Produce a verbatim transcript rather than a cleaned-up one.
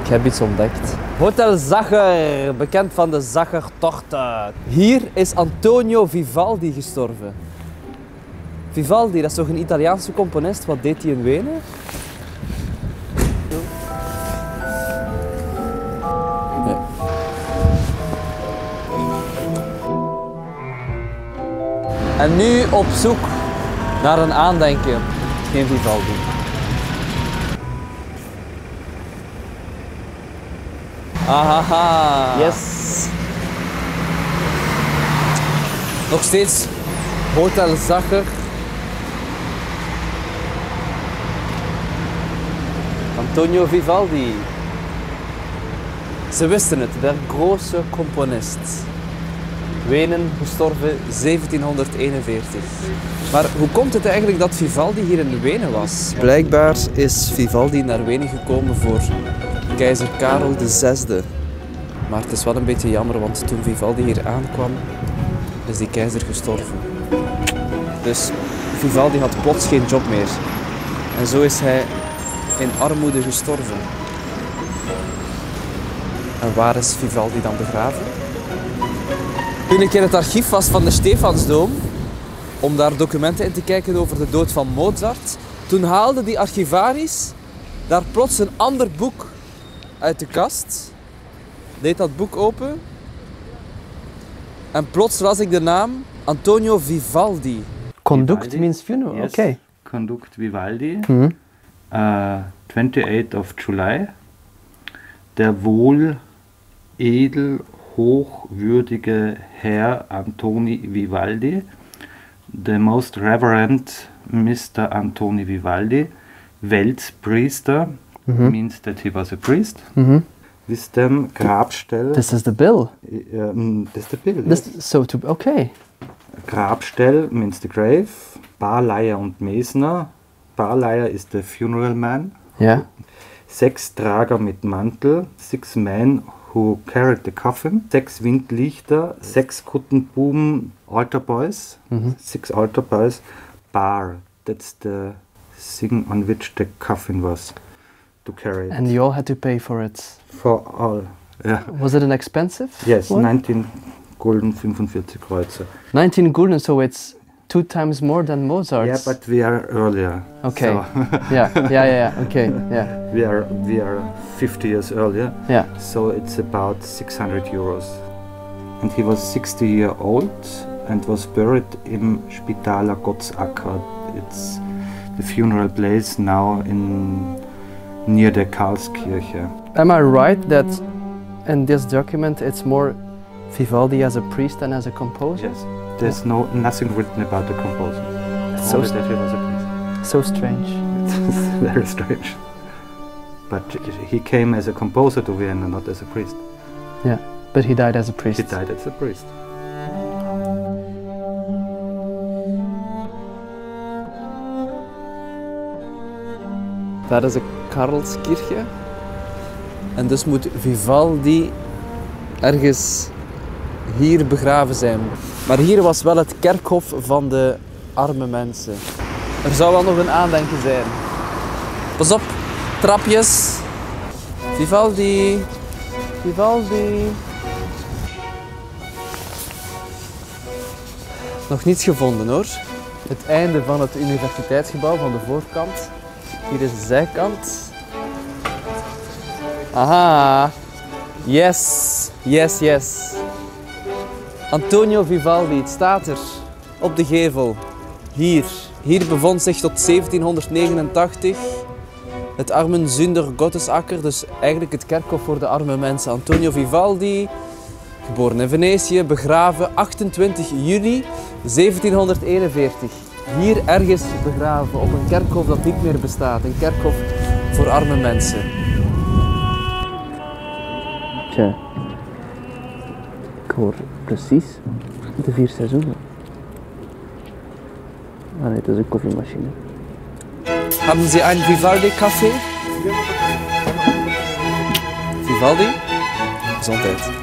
Ik heb iets ontdekt. Hotel Zacher, bekend van de Zachertorte. Hier is Antonio Vivaldi gestorven. Vivaldi, dat is toch een Italiaanse componist? Wat deed hij in Wenen? Nee. En nu op zoek naar een aandenken. Geen Vivaldi. Ahaha. Yes. Nog steeds Hotel Zacher. Antonio Vivaldi. Ze wisten het, de grote componist. Wenen, gestorven zeventienhonderdeenenveertig. Maar hoe komt het eigenlijk dat Vivaldi hier in Wenen was? Blijkbaar is Vivaldi naar Wenen gekomen voor keizer Karel de zesde. Maar het is wel een beetje jammer, want toen Vivaldi hier aankwam, is die keizer gestorven. Dus Vivaldi had plots geen job meer. En zo is hij in armoede gestorven. En waar is Vivaldi dan begraven? Toen ik in het archief was van de Stefansdom, om daar documenten in te kijken over de dood van Mozart, toen haalde die archivaris daar plots een ander boek uit de kast, deed dat boek open en plots las ik de naam Antonio Vivaldi. Conduct Vivaldi means funeral, yes. Okay. Conduct Vivaldi, Mm-hmm. uh, twenty-eighth of July. Der wohl edel hochwürdige Herr Antoni Vivaldi, the most reverend Mister Antoni Vivaldi, Weltpriester, Mm-hmm. means that he was a priest. Mm-hmm. Wisdom Grabstelle. This is the bill. Uh, mm, this is the bill. This, Yes. so to okay. Grabstelle means the grave. Barleier und Mesner. Barleier is the funeral man. Yeah. Sechs Trager mit Mantel. Six men who carried the coffin. Sechs Windlichter. Sechs Kuttenbuben. Altar boys. Mm-hmm. Six altar boys. Bar. That's the thing on which the coffin was to carry. And you all had to pay for it. For all. Yeah. Was it an expensive? Yes, one? nineteen Gulden fünfundvierzig Kreuzer. nineteen gulden, so it's two times more than Mozart's. Yeah, but we are earlier. Okay. So yeah, yeah, yeah, yeah. Okay, yeah, we are we are fifty years earlier. yeah. So it's about six hundred euros. And he was sixty year old and was buried in Spitaler Gottsacker. It's the funeral place now in near the Karlskirche. Am I right that in this document it's more Vivaldi as a priest than as a composer? Yes. There's no nothing written about the composer. So Only st- that he was a priest. So strange. It's very strange. But he came as a composer to Vienna, not as a priest. Yeah, but he died as a priest. He died as a priest. Daar is de Karlskirche. En dus moet Vivaldi ergens hier begraven zijn. Maar hier was wel het kerkhof van de arme mensen. Er zou wel nog een aandenken zijn. Pas op, trapjes. Vivaldi. Vivaldi. Nog niets gevonden hoor. Het einde van het universiteitsgebouw van de voorkant. Hier is de zijkant. Aha. Yes, yes, yes. Antonio Vivaldi, het staat er. Op de gevel. Hier. Hier bevond zich tot zeventienhonderdnegenentachtig het Armenzunder Gottesacker, dus eigenlijk het kerkhof voor de arme mensen. Antonio Vivaldi, geboren in Venetië, begraven achtentwintig juli zeventienhonderdeenenveertig. Hier ergens begraven op een kerkhof dat niet meer bestaat. Een kerkhof voor arme mensen. Tja, ik hoor precies de vier seizoenen. Ah nee, dat is een koffiemachine. Haben Sie einen Vivaldi-Kaffee? Vivaldi? Gezondheid.